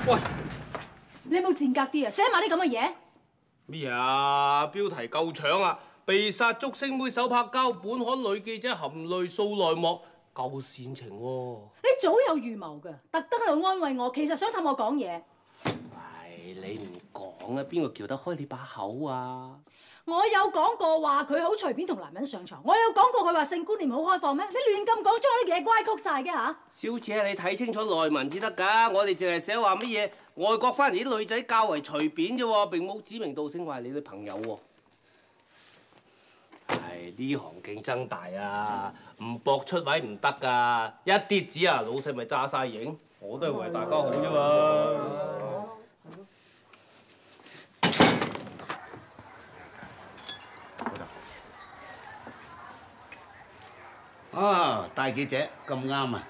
喂， 你有冇賤格啲啊？寫埋啲咁嘅嘢？ 咩啊？標題夠搶啊！被殺竹升妹手拍膠，本刊女記者含淚訴內幕，夠煽情喎！ 你早有預謀㗎，特登喺度安慰我，其實想氹我講嘢。 係你唔講啊，邊個撬得開你把口啊？ 我有講過話佢好隨便同男人上床，我有講過佢話性觀念好開放咩？你亂咁講，將我啲嘢歪曲晒嘅嚇！ 小姐，你睇清楚內文至得㗎，我哋淨係寫話乜嘢外國翻嚟啲女仔較為隨便啫喎，並冇指名道姓話係你啲朋友喎。係呢行競爭大啊，唔搏出位唔得㗎，一啲子啊，老細咪揸晒型，我都係為大家好啫嘛。 啊，大記者咁啱啊！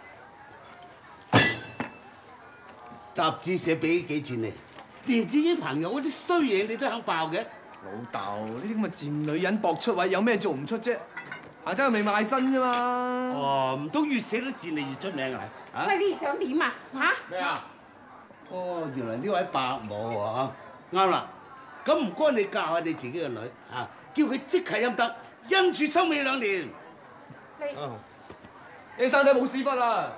雜誌社俾幾錢你？連自己朋友嗰啲衰嘢你都肯爆嘅？ 老豆，呢啲咁嘅賤女人搏出位，有咩做唔出啫？下週未賣身啫嘛。 哦，唔通越寫得賤你越出名啊？ 喂，你想點啊？嚇？ 咩啊？哦，原來呢位伯母啊，啱啦。咁唔該你教下你自己嘅女嚇，叫佢即刻陰德，陰住收尾2年。 你生仔冇屎忽啊！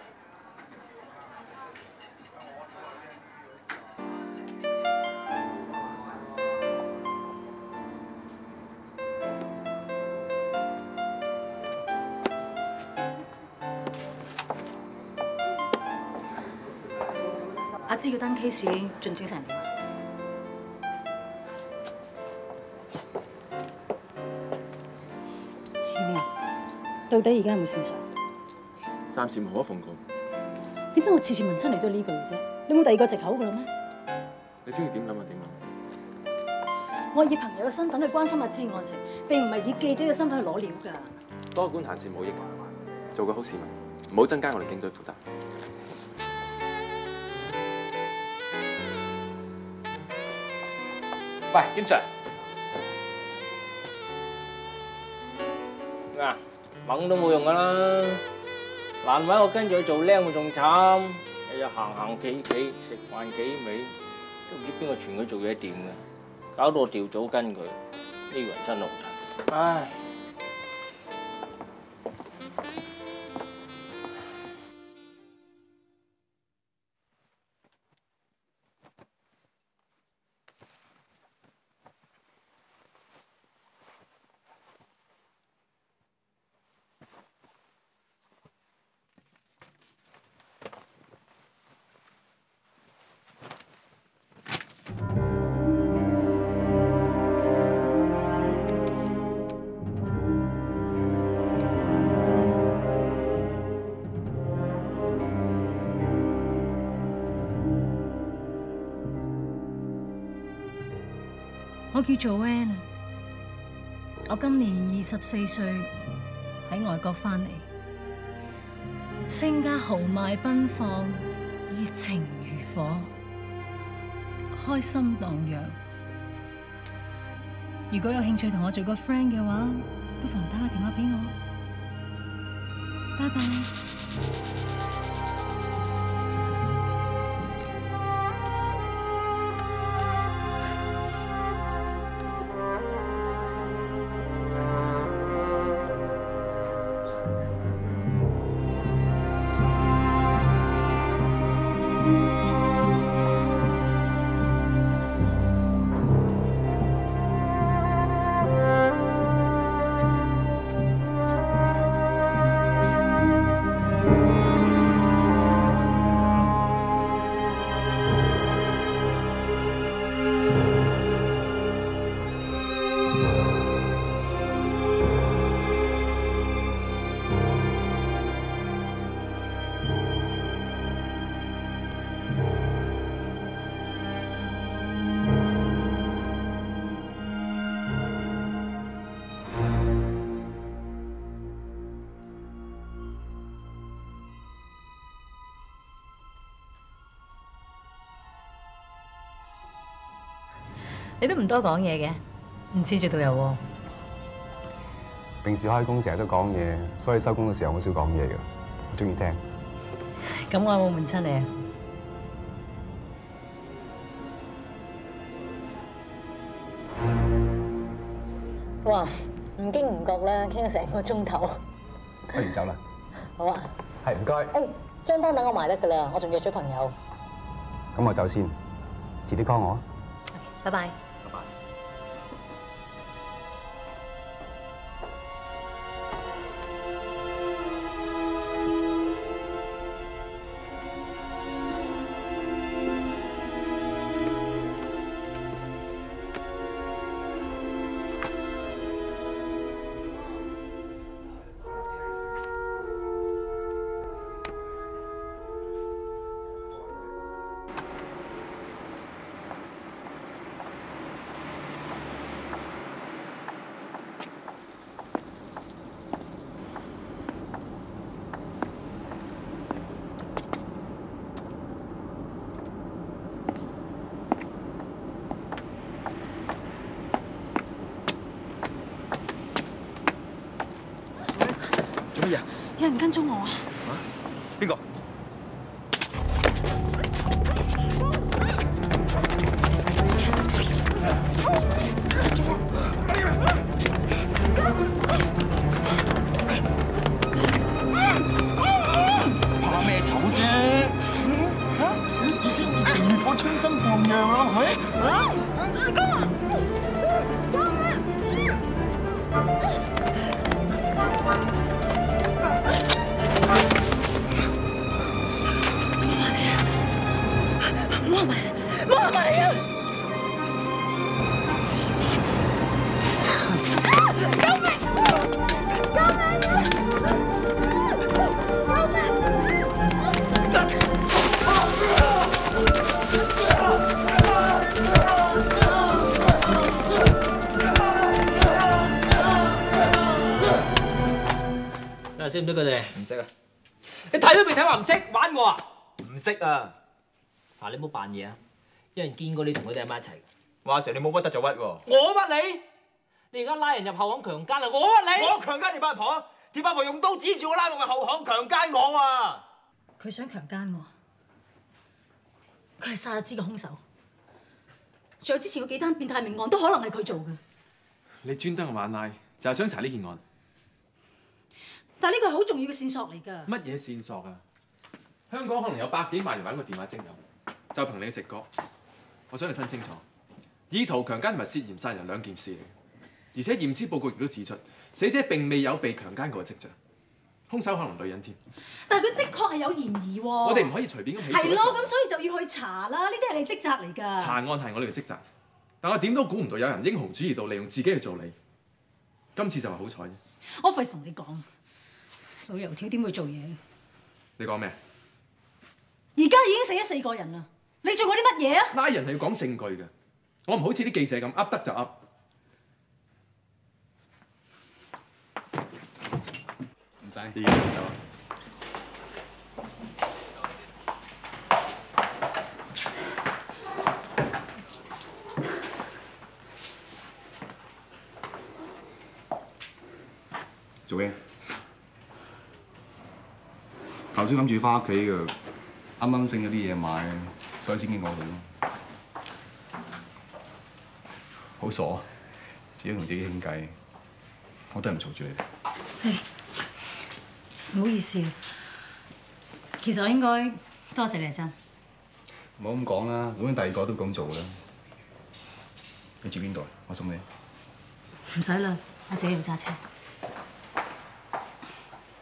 阿芝嗰單 case 進展成點啊？到底而家有冇線索？ 暫時冇一份工。 點解我次次問親你都係呢句嘅啫？你冇第二個藉口㗎啦咩？ 你中意點諗就點諗。 我以朋友嘅身份去關心阿芝案情，並唔係以記者嘅身份去攞料㗎。 多管閒事冇益㗎，做個好市民，唔好增加我哋警隊負擔。 喂，詹 Sir， 啊，掹都冇用㗎啦，難為我跟住佢做僆，咪仲慘，日日行行企企，食飯幾味，都唔知邊個傳佢做嘢掂嘅，搞到我調組跟佢，呢個人真係好柒，唉。 我叫做 Ann 啊，我今年24歲，喺外國翻嚟，性格豪邁奔放，熱情如火，開心蕩漾。如果有興趣同我做個 friend 嘅話，不妨打個電話俾我。拜拜。 你都唔多講嘢嘅，唔似住導遊喎。 平時開工成日都講嘢，所以收工嘅時候好少講嘢㗎。我中意聽。 咁我有冇悶親你啊？ 哇，唔經唔覺咧，傾咗成個鐘頭。 不如走啦。 好啊。 係唔該。 誒，張單等我埋得㗎啦，我仲約咗朋友。 咁我走先，遲啲 call 我啊。 拜拜。 拜拜。 做乜嘢？ 有人跟蹤我啊！ 邊個？ 怕咩醜啫？你自稱熱情如火，春心蕩漾啦，係咪？ 識唔識佢哋？ 唔識啊！ 你睇都未睇話唔識，玩我啊？ 唔識啊！ 嗱，你唔好扮嘢啊！有人見過你同佢哋喺埋一齊。 話 Sir 你冇屈得就屈喎。 我屈你？你而家拉人入後巷強姦啊！我屈你！ 我強姦田八婆，田八婆用刀指住我拉我嘅後巷強姦我啊！ 佢想強姦我，佢係殺日之嘅兇手。仲有之前嗰幾單變態命案都可能係佢做嘅。 你專登玩拉，就係想查呢件案。 但係呢個係好重要嘅線索嚟㗎。 乜嘢線索啊？香港可能有百幾萬人玩過電話徵友，就憑你嘅直覺，我想你分清楚，意圖強姦同埋涉嫌殺人兩件事嚟嘅。而且驗屍報告亦都指出，死者並未有被強姦過嘅跡象，兇手可能女人添。 但係佢的確係有嫌疑喎。 我哋唔可以隨便咁起訴。 係咯，咁所以就要去查啦。呢啲係你職責嚟㗎。 查案係我哋嘅職責，但我點都估唔到有人英雄主義到利用自己去做你。今次就係好彩啫。 我費事同你講，做油條點會做嘢？ 你講咩？ 而家已經死咗4個人啦，你做過啲乜嘢啊？ 拉人係要講證據嘅，我唔好似啲記者咁噏得就噏。 唔使， 已經走啦。 做咩？頭先諗住翻屋企嘅，啱啱整咗啲嘢買，所以先經過佢咯。好傻，自己同自己傾偈，我都係唔嘈住你。 唔好意思，其實我應該多謝你阿珍。 唔好咁講啦，換第二個都咁做啦。你住邊度啊？我送你。 唔使啦，我自己要揸車。